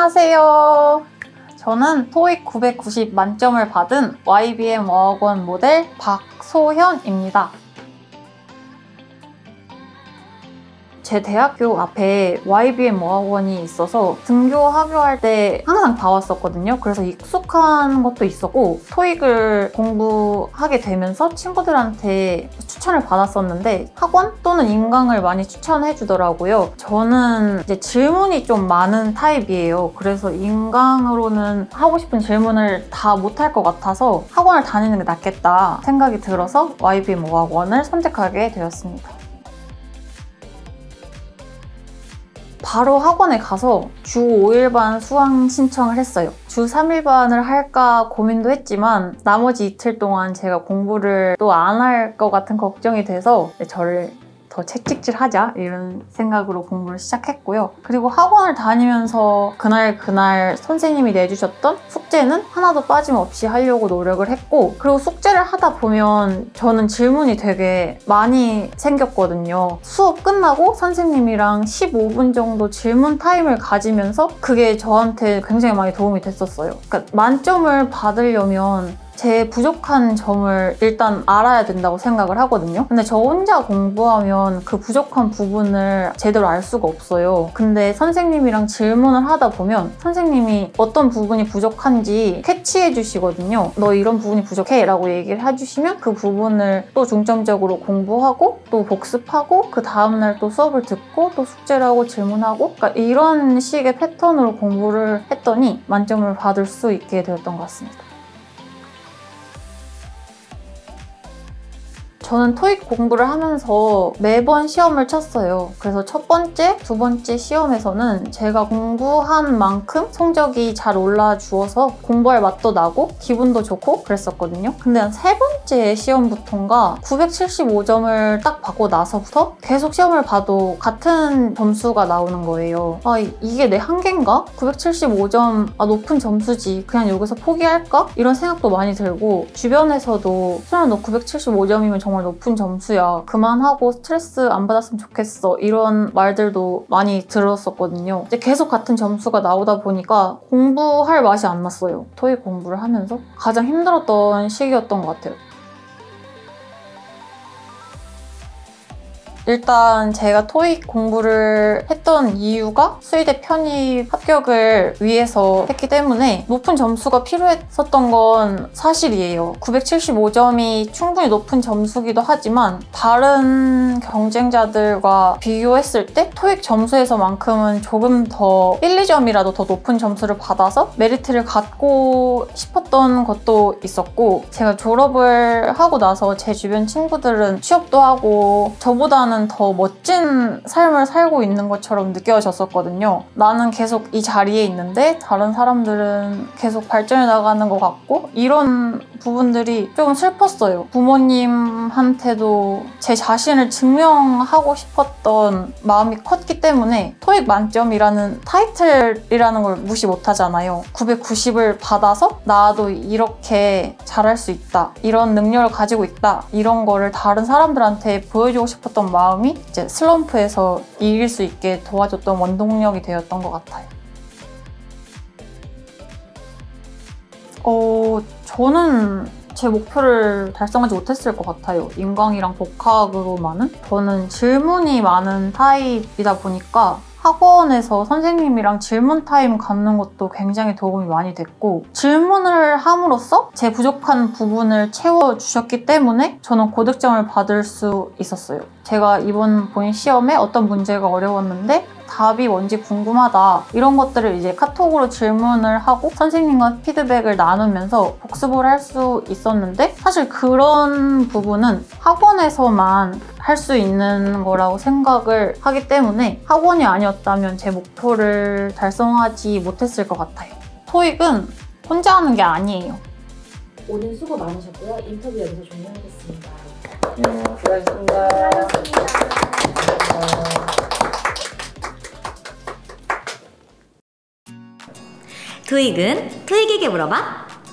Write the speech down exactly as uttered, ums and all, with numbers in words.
안녕하세요. 저는 토익 구백구십 만점을 받은 와이비엠 어학원 모델 박소현입니다. 제 대학교 앞에 와이비엠 어학원이 있어서 등교 하교할 때 항상 봐왔었거든요. 그래서 익숙한 것도 있었고 토익을 공부하게 되면서 친구들한테 추천을 받았었는데 학원 또는 인강을 많이 추천해 주더라고요. 저는 이제 질문이 좀 많은 타입이에요. 그래서 인강으로는 하고 싶은 질문을 다 못할 것 같아서 학원을 다니는 게 낫겠다 생각이 들어서 와이비엠 어학원을 선택하게 되었습니다. 바로 학원에 가서 주 오 일반 수강 신청을 했어요. 주 삼 일반을 할까 고민도 했지만 나머지 이틀 동안 제가 공부를 또 안 할 것 같은 걱정이 돼서 저를 더 채찍질하자 이런 생각으로 공부를 시작했고요. 그리고 학원을 다니면서 그날 그날 선생님이 내주셨던 숙제는 하나도 빠짐없이 하려고 노력을 했고, 그리고 숙제를 하다 보면 저는 질문이 되게 많이 생겼거든요. 수업 끝나고 선생님이랑 십오 분 정도 질문 타임을 가지면서 그게 저한테 굉장히 많이 도움이 됐었어요. 그러니까 만점을 받으려면 제 부족한 점을 일단 알아야 된다고 생각을 하거든요. 근데 저 혼자 공부하면 그 부족한 부분을 제대로 알 수가 없어요. 근데 선생님이랑 질문을 하다 보면 선생님이 어떤 부분이 부족한지 캐치해 주시거든요. 너 이런 부분이 부족해 라고 얘기를 해주시면 그 부분을 또 중점적으로 공부하고 또 복습하고 그 다음날 또 수업을 듣고 또 숙제를 하고 질문하고, 그러니까 이런 식의 패턴으로 공부를 했더니 만점을 받을 수 있게 되었던 것 같습니다. 저는 토익 공부를 하면서 매번 시험을 쳤어요. 그래서 첫 번째, 두 번째 시험에서는 제가 공부한 만큼 성적이 잘 올라주어서 공부할 맛도 나고 기분도 좋고 그랬었거든요. 근데 한 세 번째 시험부터인가 구백칠십오 점을 딱 받고 나서부터 계속 시험을 봐도 같은 점수가 나오는 거예요. 아, 이게 내 한계인가? 구백칠십오 점, 아, 높은 점수지. 그냥 여기서 포기할까? 이런 생각도 많이 들고, 주변에서도 수연 너 구백칠십오 점이면 정말 정말 높은 점수야. 그만하고 스트레스 안 받았으면 좋겠어. 이런 말들도 많이 들었었거든요. 이제 계속 같은 점수가 나오다 보니까 공부할 맛이 안 났어요. 토익 공부를 하면서 가장 힘들었던 시기였던 것 같아요. 일단 제가 토익 공부를 했던 이유가 수의대 편입 합격을 위해서 했기 때문에 높은 점수가 필요했었던 건 사실이에요. 구백칠십오 점이 충분히 높은 점수기도 하지만 다른 경쟁자들과 비교했을 때 토익 점수에서만큼은 조금 더 일, 이 점이라도 더 높은 점수를 받아서 메리트를 갖고 싶었던 것도 있었고, 제가 졸업을 하고 나서 제 주변 친구들은 취업도 하고 저보다는 더 멋진 삶을 살고 있는 것처럼 느껴졌었거든요. 나는 계속 이 자리에 있는데 다른 사람들은 계속 발전해 나가는 것 같고, 이런 부분들이 조금 슬펐어요. 부모님한테도 제 자신을 증명하고 싶었던 마음이 컸기 때문에 토익 만점이라는 타이틀이라는 걸 무시 못하잖아요. 구백구십을 받아서 나도 이렇게 잘할 수 있다, 이런 능력을 가지고 있다, 이런 거를 다른 사람들한테 보여주고 싶었던 마음 마음이 이제 슬럼프에서 이길 수 있게 도와줬던 원동력이 되었던 것 같아요. 어, 저는 제 목표를 달성하지 못했을 것 같아요. 인강이랑 독학으로만은. 저는 질문이 많은 타입이다 보니까 학원에서 선생님이랑 질문 타임 갖는 것도 굉장히 도움이 많이 됐고, 질문을 함으로써 제 부족한 부분을 채워주셨기 때문에 저는 고득점을 받을 수 있었어요. 제가 이번 본 시험에 어떤 문제가 어려웠는데 답이 뭔지 궁금하다, 이런 것들을 이제 카톡으로 질문을 하고 선생님과 피드백을 나누면서 복습을 할 수 있었는데, 사실 그런 부분은 학원에서만 할 수 있는 거라고 생각을 하기 때문에 학원이 아니었다면 제 목표를 달성하지 못했을 것 같아요. 토익은 혼자 하는 게 아니에요. 오늘 수고 많으셨고요. 인터뷰 여기서 종료하겠습니다. 네, 수고하셨습니다. 수고하셨습니다. 토익은 토익에게 물어봐.